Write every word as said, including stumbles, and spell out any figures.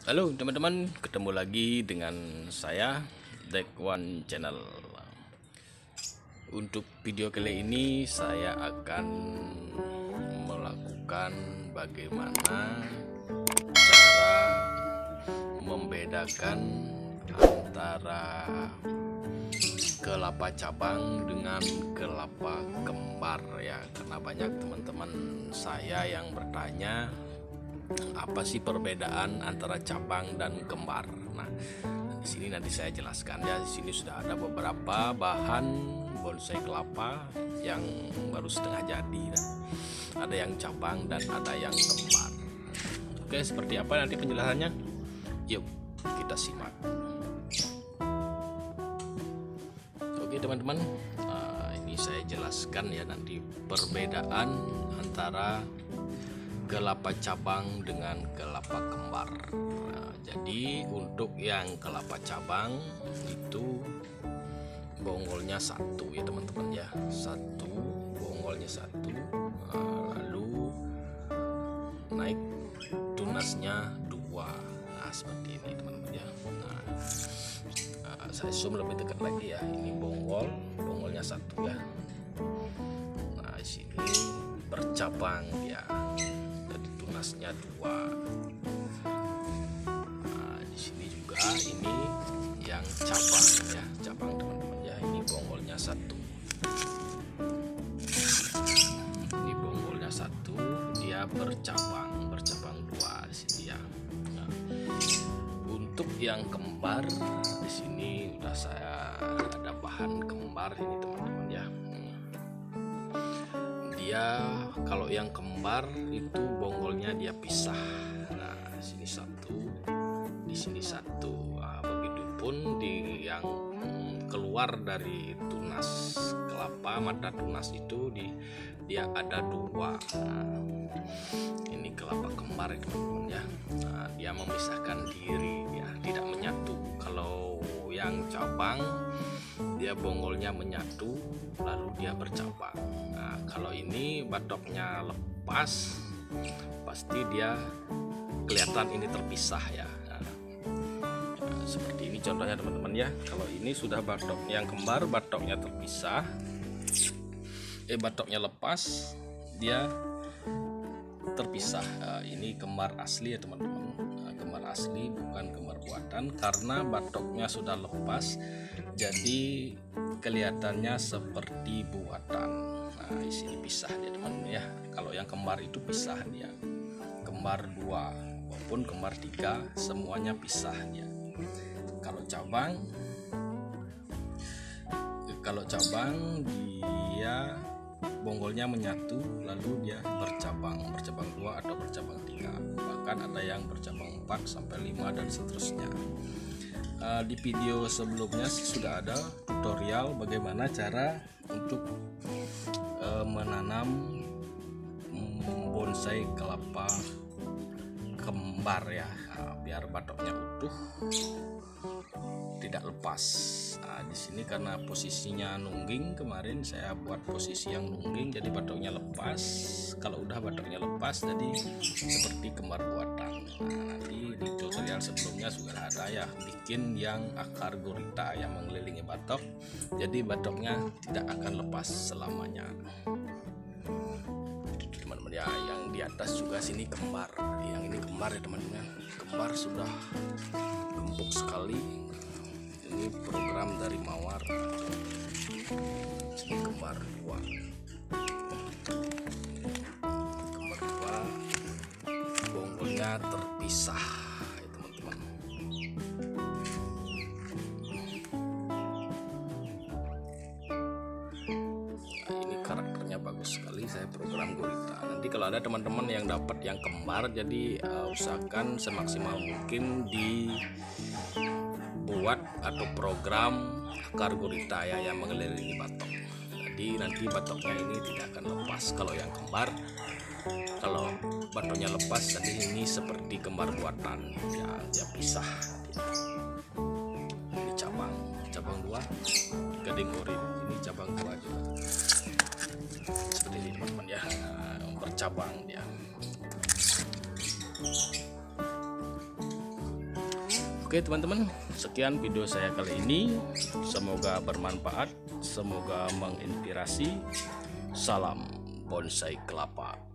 Halo teman-teman, ketemu lagi dengan saya Deck One Channel. Untuk video kali ini saya akan melakukan bagaimana cara membedakan antara kelapa cabang dengan kelapa kembar ya, karena banyak teman-teman saya yang bertanya apa sih perbedaan antara cabang dan kembar. Nah, di sini nanti saya jelaskan ya. Di sini sudah ada beberapa bahan bonsai kelapa yang baru setengah jadi. Nah, ada yang cabang dan ada yang kembar. Oke, seperti apa nanti penjelasannya? Yuk, kita simak. Oke teman-teman, uh, ini saya jelaskan ya nanti perbedaan antara kelapa cabang dengan kelapa kembar. Nah, jadi untuk yang kelapa cabang itu bonggolnya satu ya teman-teman ya, satu bonggolnya satu, nah, lalu naik tunasnya dua. Nah seperti ini teman-teman ya. Nah, nah, saya zoom lebih dekat lagi ya. Ini bonggol, bonggolnya satu ya. Nah di sini bercabang ya. Tunasnya dua. Nah, di sini juga ini yang cabang ya, cabang teman-teman ya. Ini bonggolnya satu. Ini bonggolnya satu, dia bercabang, bercabang dua di sini ya. Nah, untuk yang kembar di sini udah saya ada bahan kembar ini teman-teman ya. Dia kalau yang kembar itu bonggolnya dia pisah. Nah, di sini satu, di sini satu. Nah, begitupun di yang keluar dari tunas kelapa, mata tunas itu di dia ada dua. Nah, ini kelapa kembar teman-teman ya. Nah, dia memisahkan diri ya, tidak menyatu. Kalau yang cabang dia bonggolnya menyatu lalu dia bercabang. Nah, kalau ini batoknya lepas pasti dia kelihatan ini terpisah ya. Nah, seperti ini contohnya teman-teman ya. Kalau ini sudah batoknya yang kembar, batoknya terpisah, eh batoknya lepas, dia terpisah. Nah, ini kembar asli ya teman-teman. Nah, kembar asli bukan kembar buatan, karena batoknya sudah lepas jadi kelihatannya seperti buatan. Nah di sini pisah dia teman-teman ya. Kalau yang kembar itu pisah dia, kembar dua maupun kembar tiga semuanya pisah dia. Kalau cabang, kalau cabang dia bonggolnya menyatu lalu dia bercabang, bercabang dua atau bercabang tiga, bahkan ada yang bercabang empat sampai lima dan seterusnya. Uh, di video sebelumnya sudah ada tutorial bagaimana cara untuk uh, menanam bonsai kelapa kembar ya, nah, biar batoknya utuh tidak lepas. Nah, di sini karena posisinya nungging, kemarin saya buat posisi yang nungging jadi batoknya lepas. Kalau udah batoknya lepas jadi seperti kembar buatan. Nah, nanti di tutorial sebelumnya sudah ada ya, bikin yang akar gurita yang mengelilingi batok, jadi batoknya tidak akan lepas selamanya. Teman-teman ya, yang di atas juga sini kembar, yang ini kembar ya teman-teman. Kembar sudah gembuk sekali. Ini program dari Mawar. Sini kembar dua, kembar dua, bonggolnya terpisah ya teman-teman. Nah, ini karakternya bagus sekali, saya program gurita. Nanti kalau ada teman-teman yang dapat yang kembar, jadi uh, usahakan semaksimal mungkin di buat atau program akar gurita ya yang mengelilingi batok. Jadi nanti batoknya ini tidak akan lepas. Kalau yang kembar, kalau batoknya lepas, jadi ini seperti kembar buatan ya, dia pisah. Ini cabang, cabang dua, gading urin. Ini cabang dua juga. Seperti ini teman-teman ya, bercabang dia. Oke teman-teman, sekian video saya kali ini. Semoga bermanfaat, semoga menginspirasi. Salam bonsai kelapa.